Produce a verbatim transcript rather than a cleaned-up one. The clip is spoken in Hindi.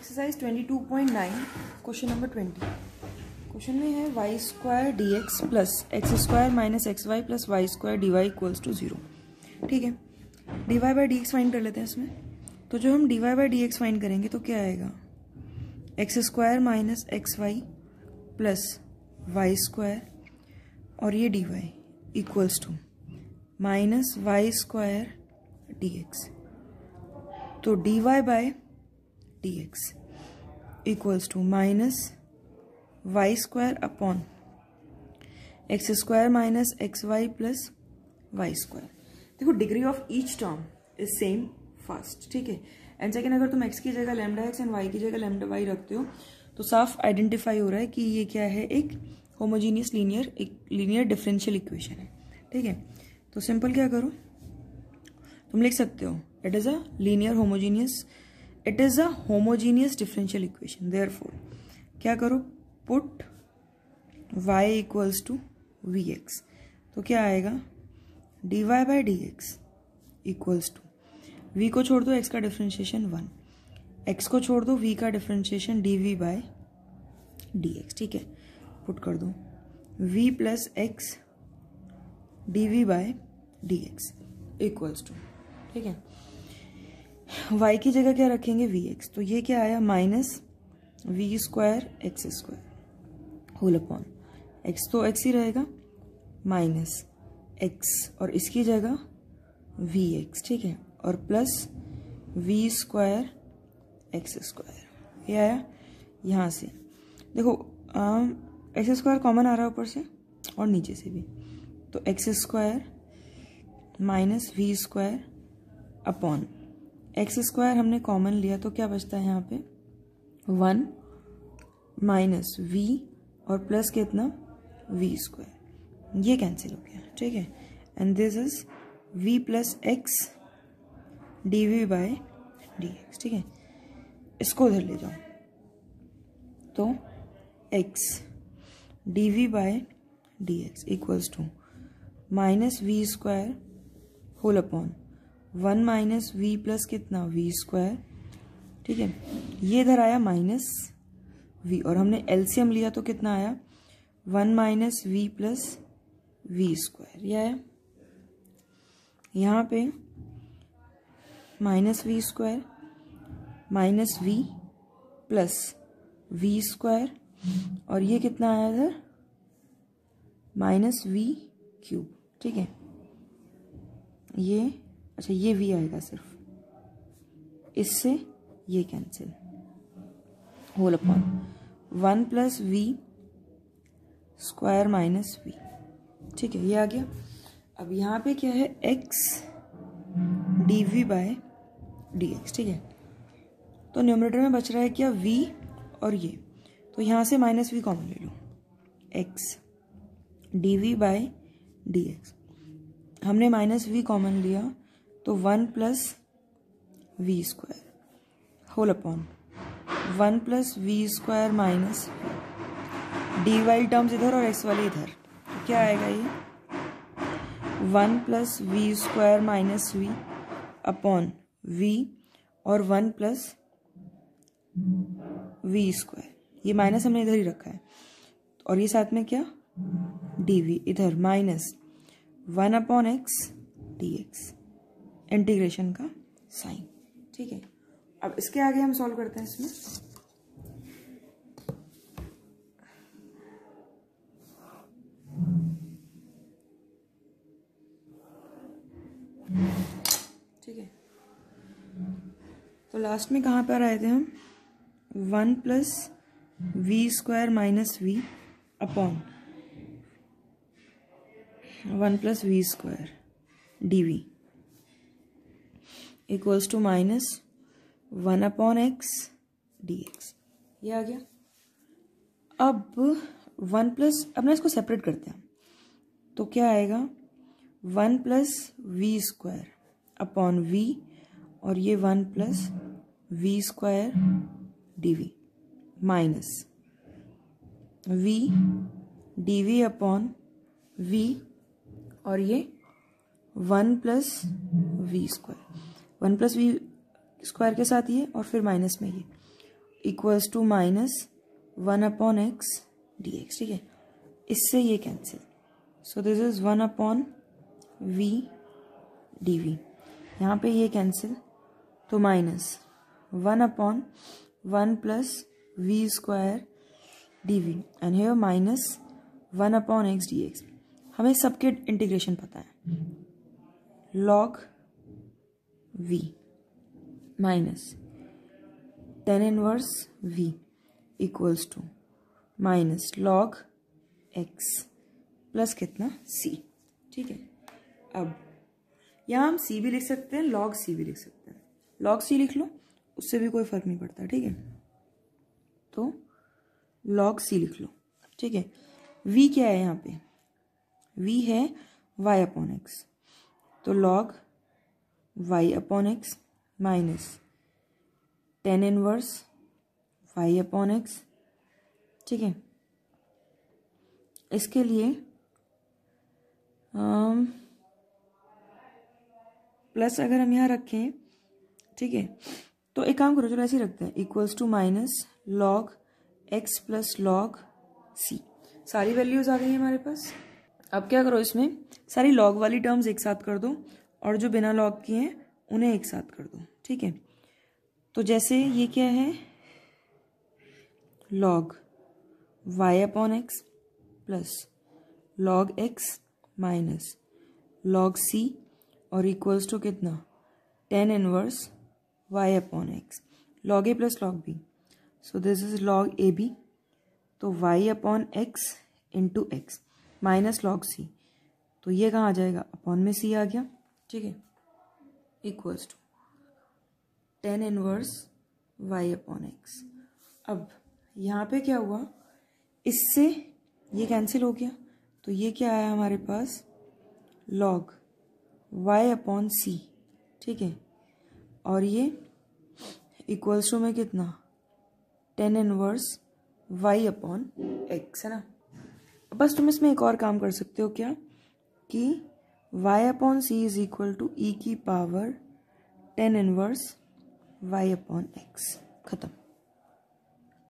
Exercise twenty two point nine question number twenty. Question में है y square d x plus x square minus x y plus y square d y equals to zero. ठीक है, d y by d x find कर लेते हैं इसमें। तो जो हम d y by d x find करेंगे तो क्या आएगा, x square minus x y plus y square और ये d y equals to minus y square d x. तो d y by d x equals to minus y square upon x square minus x y plus y square. देखो degree of each term is same first, ठीक है। एंड सेकेंड, अगर तुम एक्स की जगह लैम्डा एक्स एंड वाई की जगह लैम्डा वाई रखते हो तो साफ आइडेंटिफाई हो रहा है कि ये क्या है, एक होमोजीनियस लीनियर एक लीनियर डिफरेंशियल इक्वेशन है। ठीक है, तो सिंपल क्या करो, तुम लिख सकते हो it is a linear homogeneous it is a homogeneous differential equation. Therefore क्या करो, put y equals to v x. तो क्या आएगा, d y by d x equals to v को छोड़ दो, x का डिफरेंशिएशन वन, x को छोड़ दो, v का differentiation d v by d x. ठीक है, पुट कर दो v plus x d v by d x equals to, ठीक है, y की जगह क्या रखेंगे, वी एक्स। तो ये क्या आया, minus v square x square whole upon x, तो एक्स ही रहेगा, माइनस एक्स और इसकी जगह वी एक्स, ठीक है, और plus v square x square. ये आया यहाँ से। देखो एक्स स्क्वायर कॉमन आ रहा है ऊपर से और नीचे से भी, तो x square minus v square upon x square हमने कॉमन लिया तो क्या बचता है यहाँ पे, वन माइनस वी और प्लस कितना, वी स्क्वायर, ये कैंसिल हो गया। ठीक है, and this is v plus x d v by d x. ठीक है, इसको उधर ले जाओ तो x d v by d x equals to minus v square whole upon one minus v plus कितना, वी स्क्वायर। ठीक है, ये इधर आया माइनस वी और हमने एलसीएम लिया तो कितना आया, one minus v plus v square. ये आया यहाँ पे minus v square minus v plus v square और ये कितना आया इधर, माइनस वी क्यूब। ठीक है, ये अच्छा ये v आएगा सिर्फ, इससे ये cancel, whole upon one plus v square minus v. ठीक है, ये आ गया। अब यहाँ पे क्या है, x d v by d x. ठीक है, तो न्यूमरेटर में बच रहा है क्या, v और ये, तो यहाँ से माइनस वी कॉमन ले लो, x d v by d x. हमने माइनस वी कॉमन लिया तो one plus v square whole upon one plus v square minus d y terms इधर और एक्स वाले इधर, तो क्या आएगा ये, one plus v square minus v upon v और वन प्लस वी स्क्वायर, ये माइनस हमने इधर ही रखा है, और ये साथ में क्या, डी वी इधर minus one upon x d x, integration का साइन। ठीक है, अब इसके आगे हम सॉल्व करते हैं इसमें। ठीक है, तो लास्ट में कहाँ पर आए थे हम, one plus v square minus v upon one plus v square d v equals to minus one upon x d x. ये आ गया। अब वन प्लस, अब ना इसको सेपरेट करते हैं, तो क्या आएगा, one plus v square upon v और ये one plus v square d v minus v d v upon v और ये one plus v square, one plus v square के साथ ये और फिर माइनस में ये, equals to minus one upon x d x, ठीक है। इससे ये cancel, so this is one upon v d v, यहाँ पे ये कैंसिल, तो minus one upon one plus v square d v and here minus one upon x d x. हमें सबके इंटीग्रेशन पता है, log v minus tan inverse v equals to minus log x plus कितना सी, ठीक है। अब यहाँ हम सी भी लिख सकते हैं, लॉग सी भी लिख सकते हैं। लॉग सी लिख लो, उससे भी कोई फर्क नहीं पड़ता, ठीक है। तो लॉग सी लिख लो, ठीक है। वी क्या है यहाँ पे, वी है वाई अपॉन एक्स, तो log y upon x minus tan inverse y upon x, ठीक है। इसके लिए प्लस अगर हम यहाँ रखें, ठीक है, तो एक काम करो, चलो ऐसे ही रखते हैं, equals to minus log x plus log c. सारी वैल्यूज आ गई हैं हमारे पास। अब क्या करो, इसमें सारी लॉग वाली टर्म्स एक साथ कर दो और जो बिना लॉग की हैं उन्हें एक साथ कर दो, ठीक है। तो जैसे ये क्या है, log y upon x plus log x minus log c और इक्वल्स टू कितना, tan inverse y upon x, log a plus log b, so this is log a b, तो y upon x into x minus log c, तो ये कहाँ आ जाएगा, अपॉन में सी आ गया, ठीक है, equals to tan inverse y upon x. अब यहाँ पे क्या हुआ, इससे ये कैंसिल हो गया, तो ये क्या आया हमारे पास, लॉग वाई अपॉन सी, ठीक है, और ये इक्वल्स टू में कितना, tan inverse y upon x, है ना। बस तुम इसमें एक और काम कर सकते हो, क्या कि y upon c is equal to e की power tan inverse y upon x, खत्म।